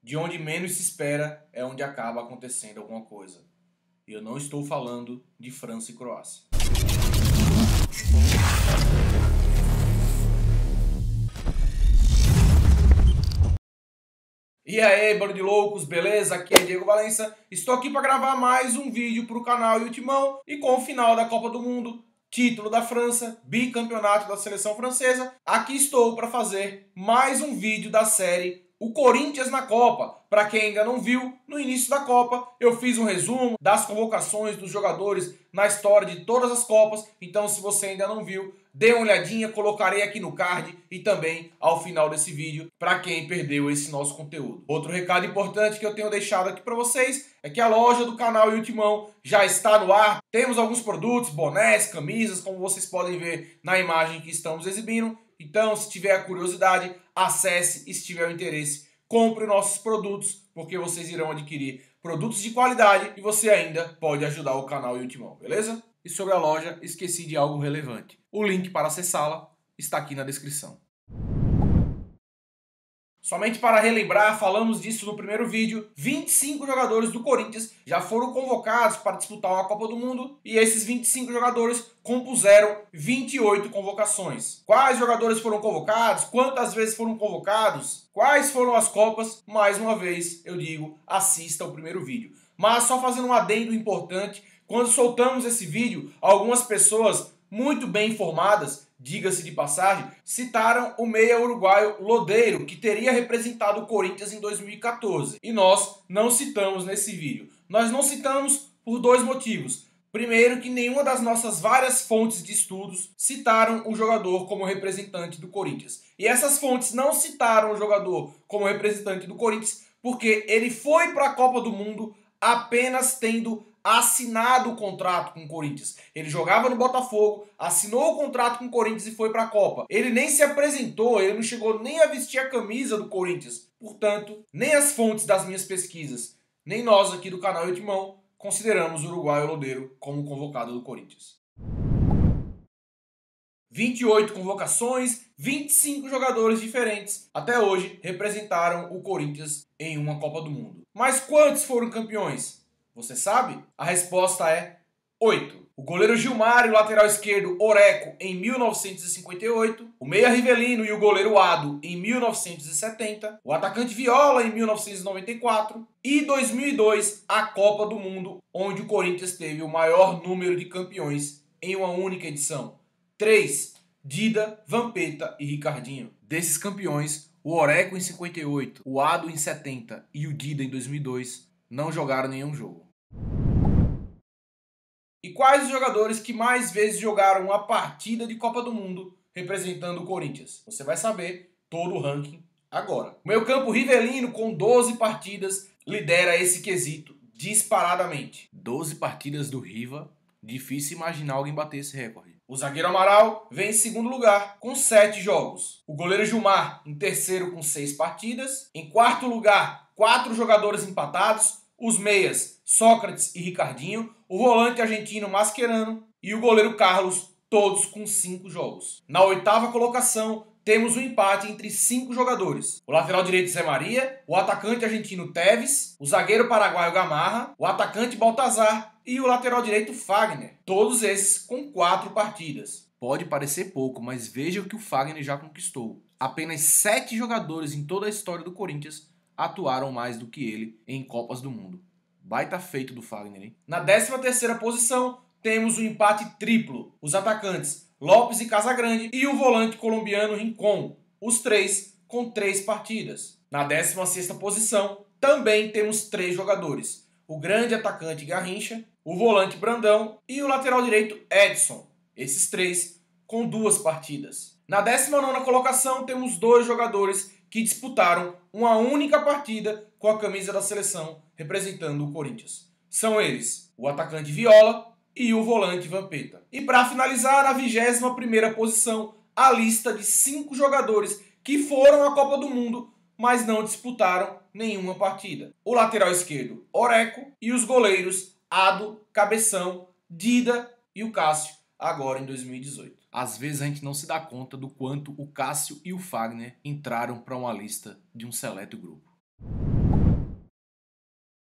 de onde menos se espera é onde acaba acontecendo alguma coisa. E eu não estou falando de França e Croácia. E aí, bando de loucos, beleza? Aqui é Diego Valença. Estou aqui para gravar mais um vídeo para o canal Ultimão e com o final da Copa do Mundo, título da França, bicampeonato da seleção francesa, aqui estou para fazer mais um vídeo da série O Corinthians na Copa. Para quem ainda não viu, no início da Copa eu fiz um resumo das convocações dos jogadores na história de todas as Copas, então se você ainda não viu, dê uma olhadinha, colocarei aqui no card e também ao final desse vídeo para quem perdeu esse nosso conteúdo. Outro recado importante que eu tenho deixado aqui para vocês é que a loja do canal Ultimão já está no ar. Temos alguns produtos, bonés, camisas, como vocês podem ver na imagem que estamos exibindo. Então, se tiver curiosidade, acesse e se tiver o interesse, compre nossos produtos, porque vocês irão adquirir produtos de qualidade e você ainda pode ajudar o canal Ultimão, beleza? E sobre a loja, esqueci de algo relevante. O link para acessá-la está aqui na descrição. Somente para relembrar, falamos disso no primeiro vídeo, 25 jogadores do Corinthians já foram convocados para disputar uma Copa do Mundo e esses 25 jogadores compuseram 28 convocações. Quais jogadores foram convocados? Quantas vezes foram convocados? Quais foram as Copas? Mais uma vez, eu digo, assista o primeiro vídeo. Mas só fazendo um adendo importante, quando soltamos esse vídeo, algumas pessoas muito bem informadas, diga-se de passagem, citaram o meia uruguaio Lodeiro, que teria representado o Corinthians em 2014. E nós não citamos nesse vídeo. Nós não citamos por dois motivos. Primeiro, que nenhuma das nossas várias fontes de estudos citaram o jogador como representante do Corinthians. E essas fontes não citaram o jogador como representante do Corinthians porque ele foi para a Copa do Mundo apenas tendo assinado o contrato com o Corinthians. Ele jogava no Botafogo, assinou o contrato com o Corinthians e foi para a Copa. Ele nem se apresentou, ele não chegou nem a vestir a camisa do Corinthians. Portanto, nem as fontes das minhas pesquisas, nem nós aqui do canal Ultimão, consideramos o uruguaio Lodeiro como convocado do Corinthians. 28 convocações, 25 jogadores diferentes até hoje representaram o Corinthians em uma Copa do Mundo. Mas quantos foram campeões? Você sabe? A resposta é 8. O goleiro Gilmar e o lateral esquerdo Oreco em 1958, o meia Rivelino e o goleiro Ado em 1970, o atacante Viola em 1994 e 2002 a Copa do Mundo, onde o Corinthians teve o maior número de campeões em uma única edição. 3. Dida, Vampeta e Ricardinho. Desses campeões, o Oreco em 58, o Ado em 70 e o Dida em 2002 não jogaram nenhum jogo. E quais os jogadores que mais vezes jogaram uma partida de Copa do Mundo representando o Corinthians? Você vai saber todo o ranking agora. O meio-campo Rivelino, com 12 partidas, lidera esse quesito disparadamente. 12 partidas do Riva, difícil imaginar alguém bater esse recorde. O zagueiro Amaral vem em segundo lugar, com 7 jogos. O goleiro Gilmar em terceiro com 6 partidas. Em quarto lugar, 4 jogadores empatados. Os meias, Sócrates e Ricardinho. O volante argentino Mascherano. E o goleiro Carlos, todos com 5 jogos. Na oitava colocação, temos um empate entre 5 jogadores. O lateral direito Zé Maria, o atacante argentino Tevez, o zagueiro paraguaio Gamarra, o atacante Baltazar e o lateral direito Fagner. Todos esses com 4 partidas. Pode parecer pouco, mas veja o que o Fagner já conquistou. Apenas 7 jogadores em toda a história do Corinthians atuaram mais do que ele em Copas do Mundo. Baita feito do Fagner, hein? Na 13ª posição, temos o empate triplo. Os atacantes Lopes e Casagrande e o volante colombiano Rincon. Os 3 com 3 partidas. Na 16ª posição, também temos 3 jogadores. O grande atacante Garrincha, o volante Brandão e o lateral direito Edson. Esses 3 com 2 partidas. Na 19ª colocação, temos 2 jogadores que disputaram uma única partida com a camisa da seleção representando o Corinthians. São eles o atacante Viola e o volante Vampeta. E para finalizar, na 21ª posição, a lista de 5 jogadores que foram à Copa do Mundo, mas não disputaram nenhuma partida. O lateral esquerdo Oreco e os goleiros Ado, Cabeção, Dida e o Cássio, agora em 2018. Às vezes a gente não se dá conta do quanto o Cássio e o Fagner entraram para uma lista de um seleto grupo.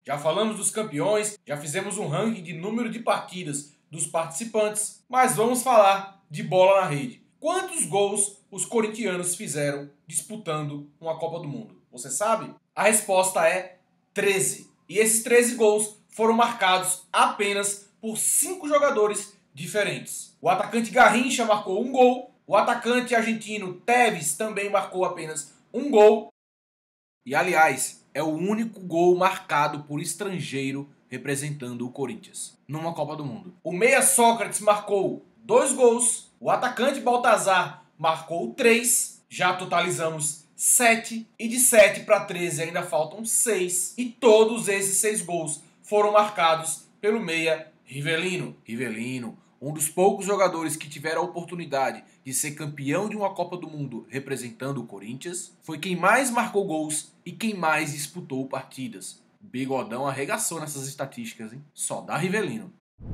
Já falamos dos campeões, já fizemos um ranking de número de partidas dos participantes, mas vamos falar de bola na rede. Quantos gols os corintianos fizeram disputando uma Copa do Mundo? Você sabe? A resposta é 13. E esses 13 gols foram marcados apenas por 5 jogadores diferentes. O atacante Garrincha marcou um gol, o atacante argentino Tevez também marcou apenas um gol. E aliás, é o único gol marcado por estrangeiro representando o Corinthians numa Copa do Mundo. O meia Sócrates marcou 2 gols, o atacante Baltazar marcou 3, já totalizamos 7, e de 7 para 13 ainda faltam 6, e todos esses 6 gols foram marcados pelo meia Rivelino. Rivelino, um dos poucos jogadores que tiveram a oportunidade de ser campeão de uma Copa do Mundo representando o Corinthians, foi quem mais marcou gols e quem mais disputou partidas. O Bigodão arregaçou nessas estatísticas, hein? Só dá Rivelino.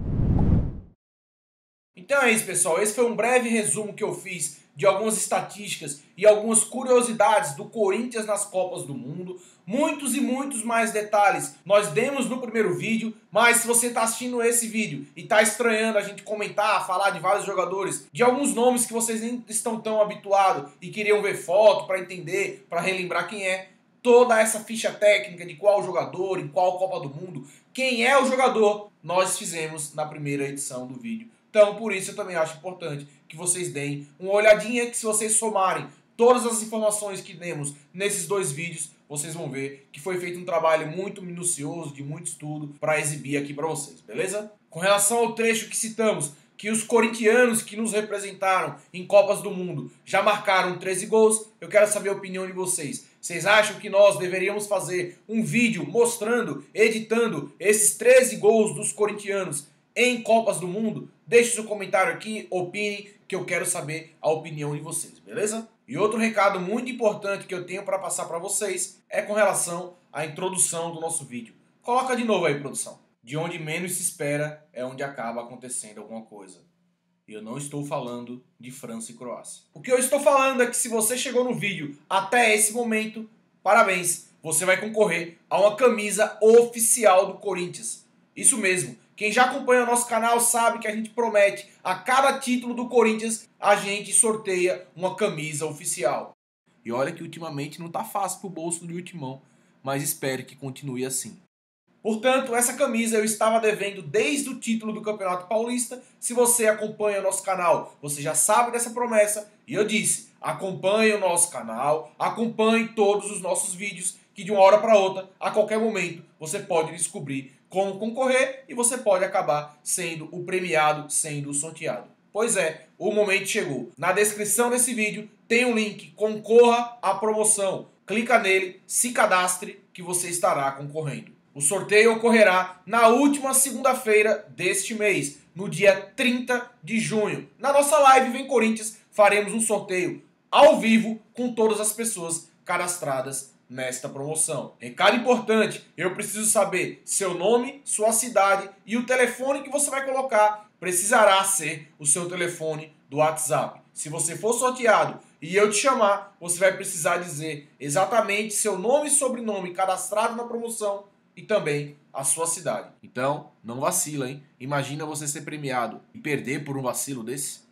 Então é isso, pessoal. Esse foi um breve resumo que eu fiz de algumas estatísticas e algumas curiosidades do Corinthians nas Copas do Mundo. Muitos e muitos mais detalhes nós demos no primeiro vídeo, mas se você está assistindo esse vídeo e está estranhando a gente comentar, falar de vários jogadores, de alguns nomes que vocês nem estão tão habituados e queriam ver foto para entender, para relembrar quem é, toda essa ficha técnica de qual jogador, em qual Copa do Mundo, quem é o jogador, nós fizemos na primeira edição do vídeo. Então, por isso eu também acho importante que vocês deem uma olhadinha, que se vocês somarem todas as informações que demos nesses 2 vídeos, vocês vão ver que foi feito um trabalho muito minucioso, de muito estudo, para exibir aqui para vocês, beleza? Com relação ao trecho que citamos, que os corintianos que nos representaram em Copas do Mundo já marcaram 13 gols, eu quero saber a opinião de vocês. Vocês acham que nós deveríamos fazer um vídeo mostrando, editando esses 13 gols dos corintianos em Copas do Mundo? Deixe seu comentário aqui, opine, que eu quero saber a opinião de vocês, beleza? E outro recado muito importante que eu tenho para passar para vocês é com relação à introdução do nosso vídeo. Coloca de novo aí, produção. De onde menos se espera é onde acaba acontecendo alguma coisa. E eu não estou falando de França e Croácia. O que eu estou falando é que se você chegou no vídeo até esse momento, parabéns, você vai concorrer a uma camisa oficial do Corinthians. Isso mesmo. Quem já acompanha o nosso canal sabe que a gente promete, a cada título do Corinthians, a gente sorteia uma camisa oficial. E olha que ultimamente não tá fácil pro bolso de Ultimão, mas espero que continue assim. Portanto, essa camisa eu estava devendo desde o título do Campeonato Paulista. Se você acompanha o nosso canal, você já sabe dessa promessa. E eu disse, acompanhe o nosso canal, acompanhe todos os nossos vídeos, que de uma hora para outra, a qualquer momento, você pode descobrir como concorrer e você pode acabar sendo o premiado, sendo o sorteado. Pois é, o momento chegou. Na descrição desse vídeo tem um link, concorra à promoção. Clica nele, se cadastre que você estará concorrendo. O sorteio ocorrerá na última segunda-feira deste mês, no dia 30 de junho. Na nossa live Vem Corinthians, faremos um sorteio ao vivo com todas as pessoas cadastradas nesta promoção. Recado importante, eu preciso saber seu nome, sua cidade e o telefone que você vai colocar precisará ser o seu telefone do WhatsApp. Se você for sorteado e eu te chamar, você vai precisar dizer exatamente seu nome e sobrenome cadastrado na promoção e também a sua cidade. Então, não vacila, hein? Imagina você ser premiado e perder por um vacilo desse.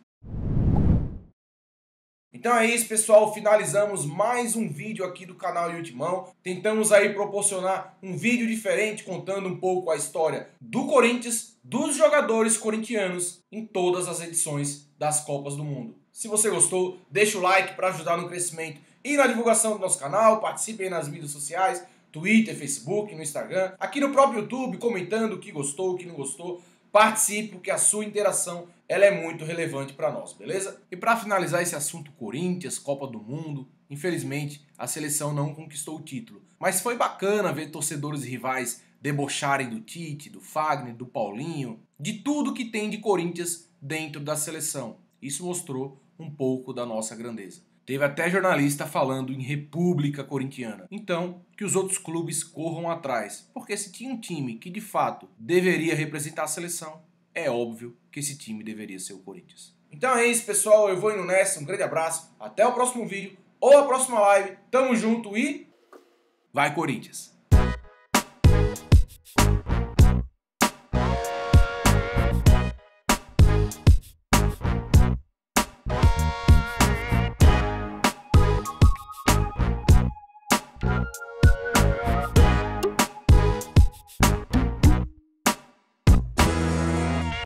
Então é isso, pessoal, finalizamos mais um vídeo aqui do canal Ultimão. Tentamos aí proporcionar um vídeo diferente, contando um pouco a história do Corinthians, dos jogadores corintianos em todas as edições das Copas do Mundo. Se você gostou, deixa o like para ajudar no crescimento e na divulgação do nosso canal, participe aí nas mídias sociais, Twitter, Facebook, no Instagram, aqui no próprio YouTube, comentando o que gostou, o que não gostou. Participe, porque a sua interação ela é muito relevante para nós, beleza? E para finalizar esse assunto Corinthians, Copa do Mundo, infelizmente a seleção não conquistou o título. Mas foi bacana ver torcedores rivais debocharem do Tite, do Fagner, do Paulinho, de tudo que tem de Corinthians dentro da seleção. Isso mostrou um pouco da nossa grandeza. Teve até jornalista falando em República Corintiana. Então, que os outros clubes corram atrás. Porque se tinha um time que de fato deveria representar a seleção, é óbvio que esse time deveria ser o Corinthians. Então é isso, pessoal. Eu vou indo nessa. Um grande abraço. Até o próximo vídeo ou a próxima live. Tamo junto e... vai Corinthians! Tchau.